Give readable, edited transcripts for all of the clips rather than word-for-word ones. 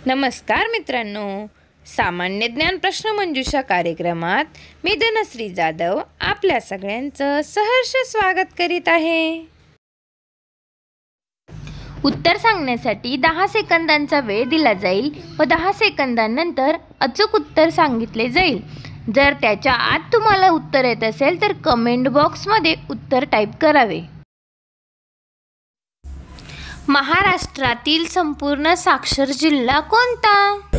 नमस्कार मित्रांनो, सामान्य ज्ञान प्रश्नमंजुषा कार्यक्रमात मी धनश्री जाधव आपल्या सगळ्यांचं सहर्ष स्वागत करीत आहे। उत्तर सांगण्यासाठी 10 सेकंदांचा वेळ दिला जाईल व 10 सेकंदांनंतर अचूक उत्तर सांगितले जाईल। जर त्याच्या आत तुम्हाला उत्तर येत असेल तर कमेंट बॉक्समध्ये उत्तर टाईप करावे। महाराष्ट्रातील संपूर्ण साक्षर जिल्हा कोणता?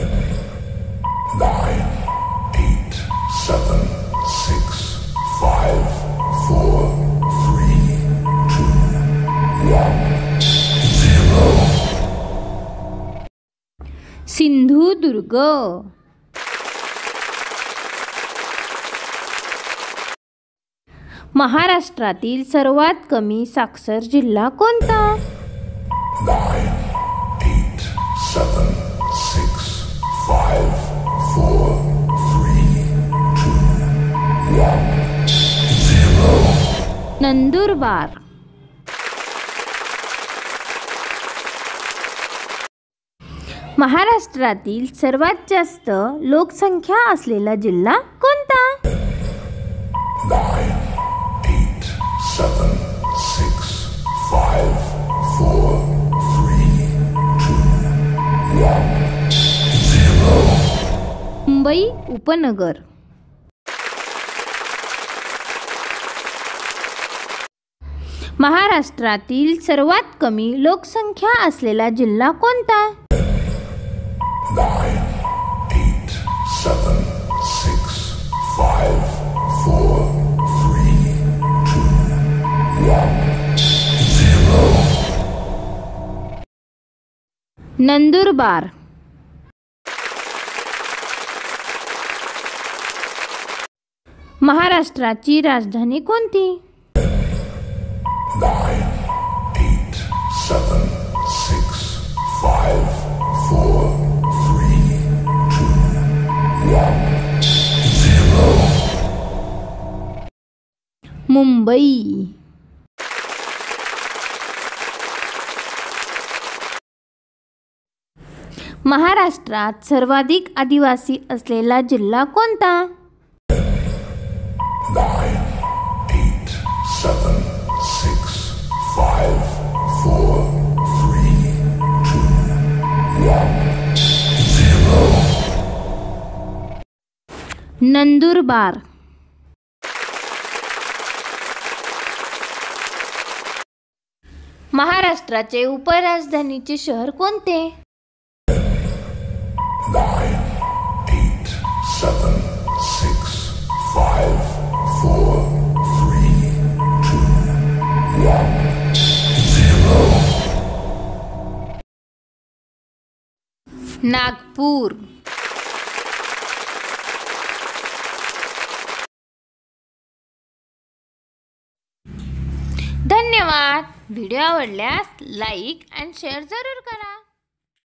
9, 8, 7, 6, 5, 4, 3, 2, 1, 0. सिंधुदुर्ग। महाराष्ट्रातील सर्वात कमी साक्षर जिल्हा कोणता? 9, 8, 7, 6, 5, 4, 3, 2, 1, 0. नंदुरबार। महाराष्ट्रातील सर्वात जास्त लोकसंख्या असलेला जिल्हा कोणता? 9, 8, 7, 6, 5, 4, 3, 2, 1, 0. मुंबई उपनगर। महाराष्ट्रातील सर्वात कमी लोकसंख्या असलेला जिल्हा कोणता? 9, 8, 7, 6, 5, 4, 3, 2, 1, 0. नंदुरबार। महाराष्ट्राची राजधानी कोणती? 9, 8, 7, 6, 5, 4, 3, 2, 1, 0. मुंबई। महाराष्ट्रात सर्वाधिक आदिवासी असलेला जिल्हा कोणता? 9, 8, 7, 6, 5, 4, 3, 2, 1, 0. नंदुरबार। महाराष्ट्राचे उपराजधानीचे शहर कोणते? 9, 8, 7, 6, 5, 4, 3, 2, 1, 0. नागपूर। धन्यवाद। व्हिडिओ आवडल्यास लाईक आणि शेअर जरूर करा।